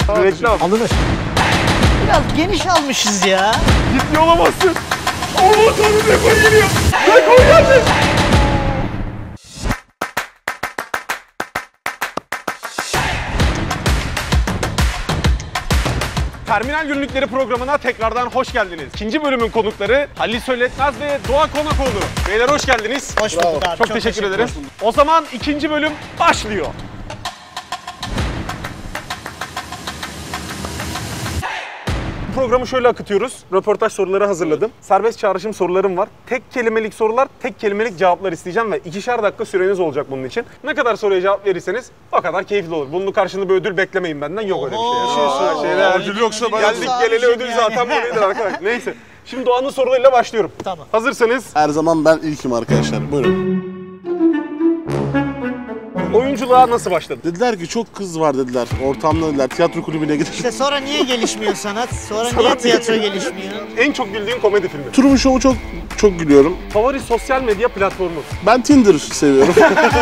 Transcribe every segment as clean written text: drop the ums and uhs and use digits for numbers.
Reklam. Alınır. Biraz geniş almışız ya. Ciddi olamazsın. Allah tanrım rekor geliyor. Rekor geldi. Terminal Günlükleri programına tekrardan hoş geldiniz. İkinci bölümün konukları Halil Söyletmez ve Doğa Konakoğlu. Beyler hoş geldiniz. Hoş bulduk abi. Çok teşekkür ederim. O zaman ikinci bölüm başlıyor. Programı şöyle akıtıyoruz. Röportaj soruları hazırladım. Serbest çağrışım sorularım var. Tek kelimelik sorular, tek kelimelik cevaplar isteyeceğim ve 2'şer dakika süreniz olacak bunun için. Ne kadar soruya cevap verirseniz o kadar keyifli olur. Bunun karşılığında bir ödül beklemeyin benden. Yok öyle bir şey. Ödül yoksa ben... Geldik geleli ödül zaten böyledir arkadaşlar. Neyse. Şimdi Doğan'ın sorularıyla başlıyorum. Tamam. Hazırsanız. Her zaman ben ilkim arkadaşlar. Buyurun. Oyunculuğa nasıl başladın? Dediler ki çok kız var dediler. Ortamda dediler. Tiyatro kulübüne gidin. İşte sonra niye gelişmiyor sanat? Sonra niye tiyatro gelişmiyor? En çok güldüğün komedi filmi. Truman Show'u çok gülüyorum. Favori sosyal medya platformu. Ben Tinder seviyorum.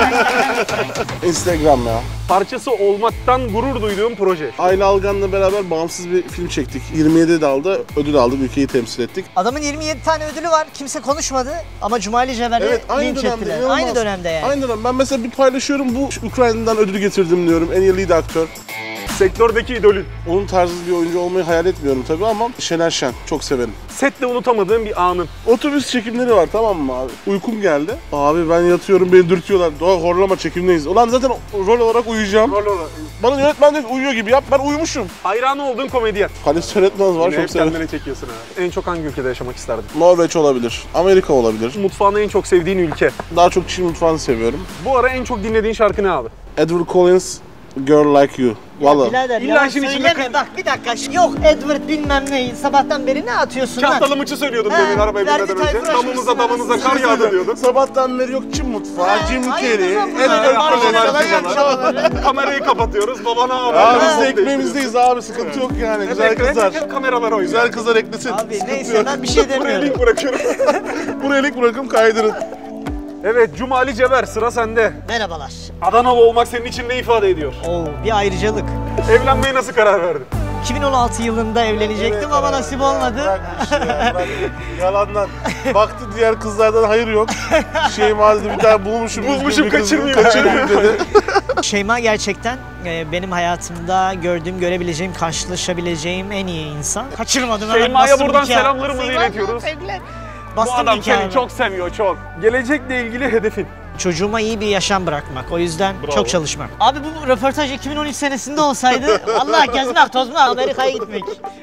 Instagram ya. Parçası olmaktan gurur duyduğum proje. Ayla Algan'la beraber bağımsız bir film çektik. 27 dalda ödül aldık. Ülkeyi temsil ettik. Adamın 27 tane ödülü var. Kimse konuşmadı ama Cumali Ceber'i linç ettiler. inanılmaz. Aynı dönemde yani. Aynı dönem. Ben mesela bir paylaşıyorum. Bu Ukrayna'dan ödül getirdim diyorum. En iyi lead aktör. Sektördeki idolün. Onun tarzı bir oyuncu olmayı hayal etmiyorum tabii ama Şener Şen. Çok severim. Sette unutamadığım bir anın. Otobüs çekimleri var tamam mı abi? Uykum geldi. Abi ben yatıyorum beni dürtüyorlar. Doğa horlama çekimdeyiz. Ulan zaten rol olarak uyuyacağım. Bana yönetmen diyor uyuyor gibi yap. Ben uyumuşum. Hayranı olduğun komedyen. Halil Söyletmez var Yine çok hep severim. kendine çekiyorsun ha. En çok hangi ülkede yaşamak isterdin? Norveç olabilir. Amerika olabilir. Mutfağını en çok sevdiğin ülke. Daha çok Çin mutfağını seviyorum. Bu ara en çok dinlediğin şarkı ne abi? Edward Collins, Girl Like You. Valla. Birader İlla ya işin içinde söyleme bak bir dakika. Yok Edward bilmem neyi. Sabahtan beri ne atıyorsun lan? Kahtalı mıçı söylüyordun He, demin arabaya Ferdi binmeden önce. Tayfur Damımıza aşkına damınıza kar yağdı diyordun. Sabahtan beri yok Çin mutfağı, Jim hayırdır Carrey, lan bunlar? Edward Marjinal Collins. falan Kamerayı kapatıyoruz. Babana haber. Ya biz de ekmeğimizdeyiz abi sıkıntı yok yani. Güzel kızlar. Hep kameralar oynuyor. Güzel kızlar eklesin. Abi Sıkıntı neyse yok. ben bir şey Buraya demiyorum. link bırakıyorum. Buraya link bırakın kaydırın. Evet Cumali Ceber sıra sende. Merhabalar. Adanalı olmak senin için ne ifade ediyor? Oo bir ayrıcalık. Evlenmeye nasıl karar verdin? 2016 yılında evlenecektim ama nasip olmadı. Bırak işte ya, bırak. Yalandan. Baktı diğer kızlardan hayır yok. Şeyma dedi bir tane bulmuşum. Bulmuşum, kaçırmayayım. Kaçırmayayım dedi. Şeyma gerçekten benim hayatımda gördüğüm, görebileceğim, karşılaşabileceğim en iyi insan. Kaçırmadım. hemen Şeyma'ya bastım buradan nikahı. selamlarımızı Şeyma, iletiyoruz. sevgiler. Bu Bastım adam seni nikahı. çok seviyor çok. Gelecekle ilgili hedefin. Çocuğuma iyi bir yaşam bırakmak. O yüzden Bravo. çok çalışmak. Abi bu röportaj 2013 senesinde olsaydı vallahi gezmek, tozmak, Amerika'ya gitmek.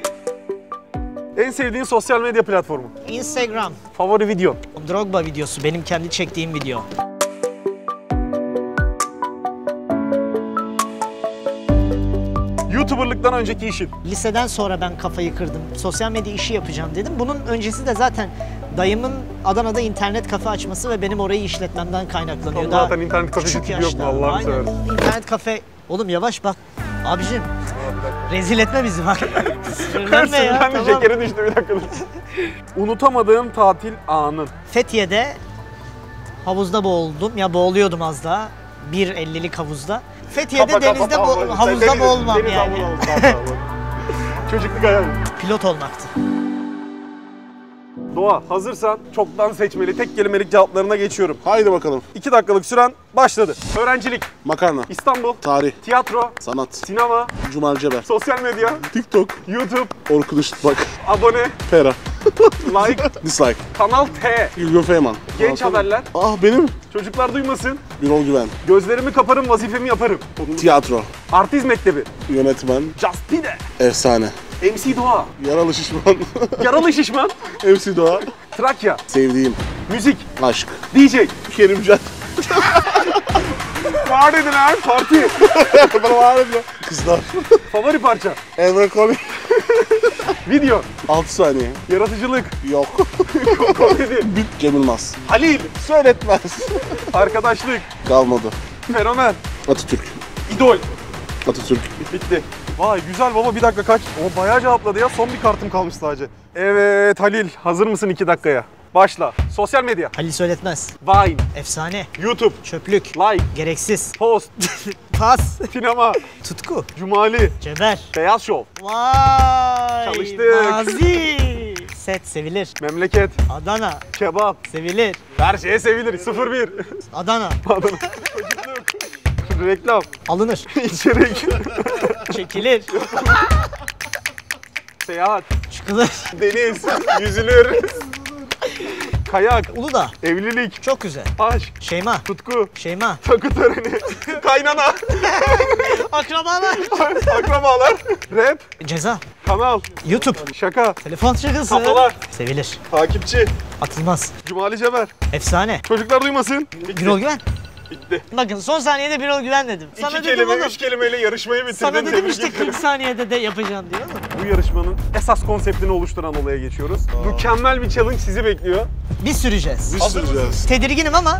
En sevdiğin sosyal medya platformu? Instagram. Favori video? Drogba videosu. Benim kendi çektiğim video. YouTuber'lıktan önceki işin? Liseden sonra ben kafayı kırdım. Sosyal medya işi yapacağım dedim. Bunun öncesi de zaten dayımın Adana'da internet kafe açması ve benim orayı işletmemden kaynaklanıyor. Oğlum Daha zaten internet kafe küçük tipi yok mu yaşta. Allah'ını Aynen. seversen. İnternet kafe. Oğlum yavaş bak. Abicim. Rezil etme bizi bak. Sinirlenme ya. Sinirlenme, Tamam. şekeri düştü bir dakika dur. Unutamadığın tatil anın? Fethiye'de havuzda boğuldum. Ya boğuluyordum az daha. 1.50'lik havuzda. Fethiye'de denizde havuzda boğulmam deniz yani. Çocukluk hayal. Pilot olmaktı. Doğa hazırsan çoktan seçmeli tek kelimelik cevaplarına geçiyorum. Haydi bakalım. 2 dakikalık süren başladı. Öğrencilik, Makarna, İstanbul, tarih, tiyatro, sanat, sinema, Cumali Ceber, sosyal medya, TikTok, YouTube, Orkun Işıtmak, abone, Pera, like, Dislike, Kanal T, Gülgün Feyman. genç haberler, Ah benim. çocuklar duymasın, Birol Güven, gözlerimi kaparım vazifemi yaparım, tiyatro, artist mektebi, yönetmen, Just Be de, efsane, MC Doğa, yaralı şişman, yaralı şişman, MC Doğa, Trakya, sevdiğim, müzik, aşk, DJ, Kerimcan. var dediler parti, Bana var mı? Kızlar. favori parça, Emre Komik. video, 6 saniye. yaratıcılık, Yok. komedi, Cem Yılmaz. Halil, Söyletmez. arkadaşlık, Kalmadı. fenomen, Atatürk. idol. Atatürk. Bitti. Vay güzel baba bir dakika kaç. O bayağı cevapladı ya. Son bir kartım kalmış sadece. Evet Halil hazır mısın 2 dakikaya? Başla. Sosyal medya. Halil Söyletmez. Vine. Efsane. YouTube. Çöplük. Like. Gereksiz. Post. Pas. Sinema. Tutku. Cumali. Ceber. Beyaz Şov. Vay. Çalıştık. Mazi. Set sevilir. Memleket. Adana. Kebap. Sevilir. Her şeye sevilir. 01. Adana. Adana. Reklam. Alınır. İçerik. Çekilir. Seyahat. Çıkılır. Deniz. Yüzülür. Kayak. Uludağ. Evlilik. Çok güzel. Aşk. Şeyma. Tutku. Şeyma. Takı töreni. Kaynana. Akrabalar. Akrabalar. Rap. Ceza. Kanal. YouTube. Şaka. Telefon şakası. Kafalar. Sevilir. Takipçi. Atılmaz. Cumali Ceber. Efsane. Çocuklar duymasın. Birol Güven. Bitti. Bakın son saniyede Birol Güven dedim. Sana 2 dedim kelime, oğlum. 3 kelimeyle yarışmayı bitirdin. Sana dedim Tebrik işte ederim. 40 saniyede de yapacaksın diyor mu? Bu yarışmanın esas konseptini oluşturan olaya geçiyoruz. Mükemmel bir challenge sizi bekliyor. Biz süreceğiz. Biz Hazır süreceğiz. Tedirginim ama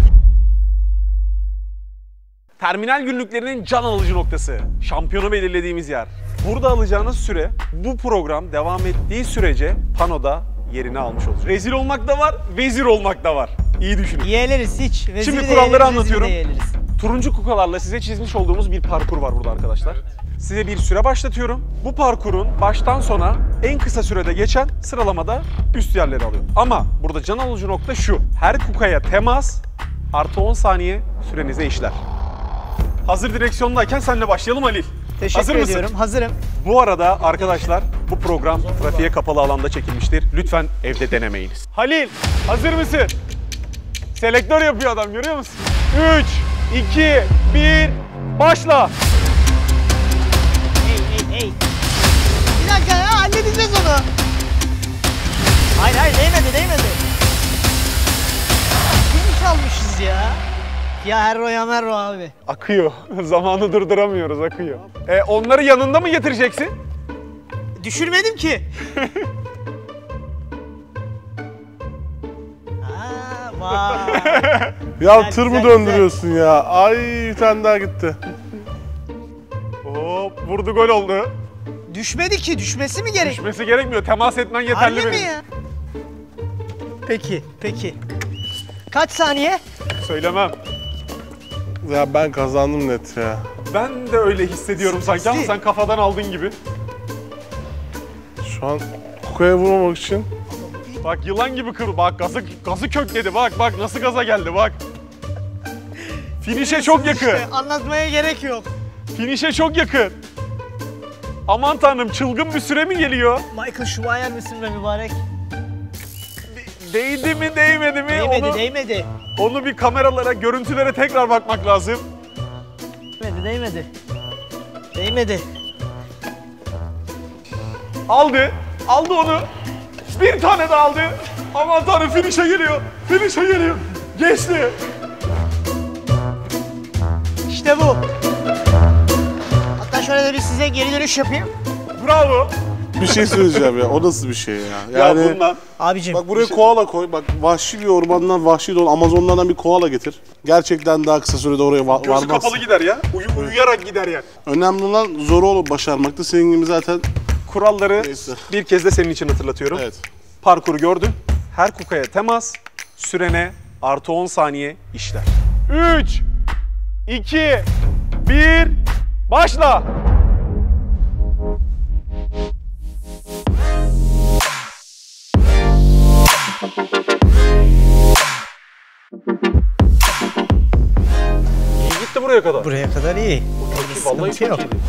Terminal günlüklerinin can alıcı noktası. Şampiyonu belirlediğimiz yer. Burada alacağınız süre bu program devam ettiği sürece panoda yerini almış olur. Rezil olmak da var, vezir olmak da var. İyi düşünün. yeğleriz hiç. Veziri Şimdi de kuralları yeğleriz, anlatıyorum. veziri de yeğleriz. Turuncu kukalarla size çizmiş olduğumuz bir parkur var burada arkadaşlar. Size bir süre başlatıyorum. Bu parkurun baştan sona en kısa sürede geçen sıralamada üst yerleri alıyor. Ama burada can alıcı nokta şu. Her kukaya temas artı 10 saniye sürenize işler. Hazır direksiyondayken seninle başlayalım Halil. Teşekkür Hazır mısın? ediyorum. Hazırım. Bu arada arkadaşlar bu program trafiğe kapalı alanda çekilmiştir. Lütfen evde denemeyiniz. Halil hazır mısın? Selektör yapıyor adam görüyor musun? 3, 2, 1, başla. Hey. Bir dakika ya halledeceğiz onu. Hayır değmedi. Kim çalmışız ya? Ya Merro abi. Akıyor. Zamanı durduramıyoruz akıyor. Onları yanında mı getireceksin? Düşürmedim ki. Vay. Ya Güzel, tır mı güzel, döndürüyorsun ya? Ay bir tane daha gitti. Hop vurdu gol oldu. Düşmedi ki. Düşmesi mi gerek? Düşmesi gerekmiyor. Temas etmen yeterli Harbi mi benim. ya? Peki. Kaç saniye? Söylemem. Ya ben kazandım net ya. Ben de öyle hissediyorum sanki ama sen kafadan aldın gibi. Şu an kukaya vurmamak için Bak yılan gibi kır. Bak gazı kökledi. Bak nasıl gaza geldi bak. Finişe çok yakın. İşte anlatmaya gerek yok. Finişe çok yakın. Aman tanrım çılgın bir süre mi geliyor? Michael Schumacher misin be mübarek? Değdi mi değmedi mi? Değmedi. Onu bir kameralara, görüntülere tekrar bakmak lazım. Değmedi. Aldı onu. Bir tane daha aldı. Aman tanrım finişe geliyor. Geçti. İşte bu. Hatta şöyle de bir size geri dönüş yapayım. Bravo. bir şey söyleyeceğim ya. O nasıl bir şey ya? Ya bundan. Abicim. Bak buraya koala koy. Bak vahşi bir ormandan, vahşi dolu Amazonlardan bir koala getir. Gerçekten daha kısa sürede oraya Gözü varmaz. kapalı gider ya. Uyuyarak gider yani. Önemli olan zoru olup başarmaktı. Senin gibi zaten Kuralları Neyse. bir kez de senin için hatırlatıyorum. evet. Parkuru gördün. Her kukaya temas, sürene artı 10 saniye işler. 3, 2, 1, başla. İyi gitti buraya kadar. Buraya kadar iyi. Vallahi Sıkıntı yok. çok iyiydi.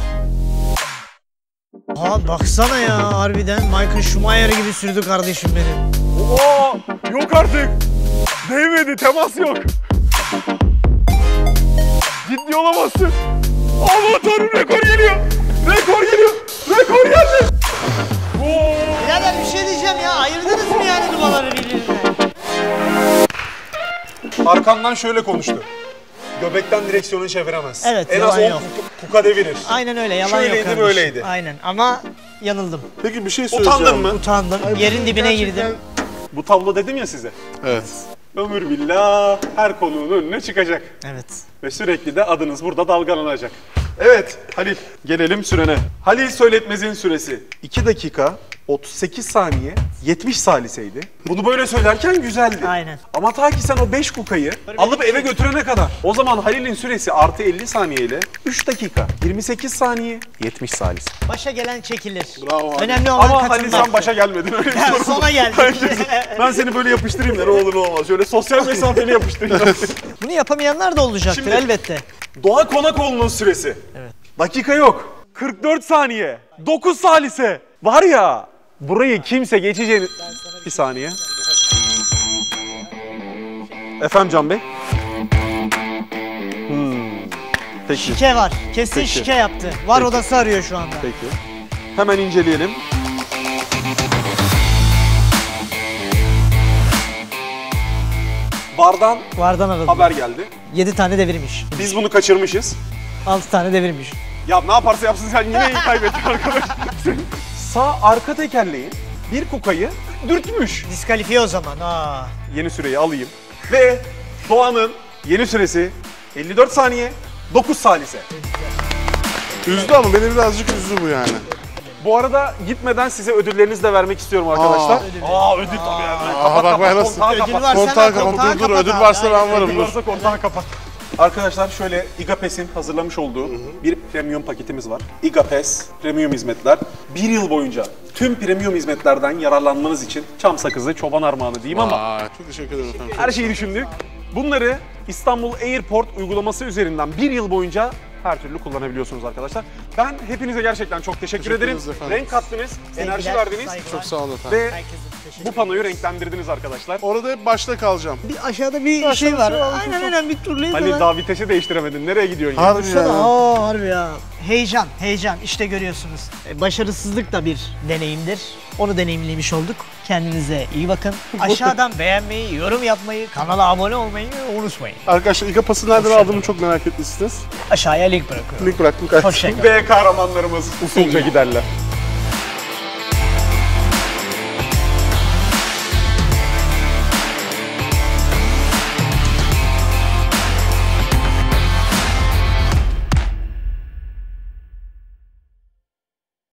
Aa baksana ya harbiden Michael Schumacher gibi sürdü kardeşim benim. Oo, yok artık. Değmedi, temas yok. Ciddi olamazsın. Aman tanrım rekor geliyor. Rekor geldi. Oo. Birader bir şey diyeceğim ya ayırdınız mı yani dumaları birbirine? Arkandan şöyle konuştu. Göbekten direksiyonu çeviremez. Evet, en az yalan 10 yok. kuka devirir. Aynen öyle yalan Şöyleydi, yok kardeşim. böyleydi. Aynen ama yanıldım. Peki bir şey söyleyeceğim. Utandın mı? Utandım. Yerin dibine girdim. Bu tablo dedim ya size. Evet. Ömür billah her konuğun önüne çıkacak. Evet. Ve sürekli de adınız burada dalgalanacak. Evet Halil, gelelim sürene. Halil Söyletmez'in süresi 2 dakika 38 saniye 70 saliseydi. Bunu böyle söylerken güzeldi. Aynen. Ama ta ki sen o 5 kukayı alıp eve götürene kadar. O zaman Halil'in süresi artı 50 saniye ile 3 dakika 28 saniye 70 salise. Başa gelen çekilir. Bravo abi. Önemli olan Ama Halil katılmak. sen başa gelmedin öyle bir sorun. Sona geldik. Ben seni böyle yapıştırayım da ne olur ne olmaz. Şöyle sosyal mesafeli yapıştırayım. Bunu yapamayanlar da olacaktır Şimdi- elbette. Doğa Konakoğlu'nun süresi. Evet. Dakika yok. 44 saniye. 9 salise. Var ya burayı kimse geçeceğini... Bir saniye. Efendim Can Bey? Peki. Şike var. Kesin Peki. şike yaptı. Var Peki. odası arıyor şu anda. Peki. Hemen inceleyelim. Bardan Vardan aradım. haber geldi. 7 tane devirmiş. Biz bunu kaçırmışız. 6 tane devirmiş. Ya ne yaparsa yapsın sen yine iyi kaybettin arkadaş. Sağ arka tekerleğin bir kukayı dürtmüş. Diskalifiye o zaman. Aa. Yeni süreyi alayım. Ve Doğan'ın yeni süresi 54 saniye 9 salise. Üzdü ama beni birazcık üzdü bu yani. Bu arada gitmeden size ödüllerinizi de vermek istiyorum arkadaşlar. Ödül tabii yani. Aha bak ben nasıl... Kontağı Ödül kapat. varsa Kontağı hemen kapat, kontağı dur dur, kapat ödül abi. varsa ben Aynen. varım. Ödül varsa kontağı kapat. Arkadaşlar şöyle İGAPES'in hazırlamış olduğu bir premium paketimiz var. İGAPES premium hizmetler. Bir yıl boyunca tüm premium hizmetlerden yararlanmanız için çam sakızı, çoban armağanı diyeyim ama Aa, çok teşekkür ederim efendim. her şeyi düşündük. Bunları İstanbul Airport uygulaması üzerinden bir yıl boyunca her türlü kullanabiliyorsunuz arkadaşlar. Ben hepinize gerçekten çok teşekkür ederim. ederiz efendim. Renk kattınız, enerji Sevgiler, verdiniz saygılar. Çok sağ olun efendim. ve Herkese teşekkür bu panoyu renklendirdiniz arkadaşlar. Orada hep başta kalacağım. Bir aşağıda bir şey var. Aynen bir turlayız Halil da. daha vitesi değiştiremedin. Nereye gidiyorsun ya? Harbi ya. Aa, harbi ya. Heyecan işte görüyorsunuz. Başarısızlık da bir deneyimdir. Onu deneyimlemiş olduk. Kendinize iyi bakın. Aşağıdan beğenmeyi, yorum yapmayı, kanala abone olmayı unutmayın. Arkadaşlar İGAPES'i nereden aldığımı çok merak etmişsiniz. Aşağıya link bırakıyorum. Link bıraktım kaç. Hoşçakalın. Ve kahramanlarımız usulca giderler.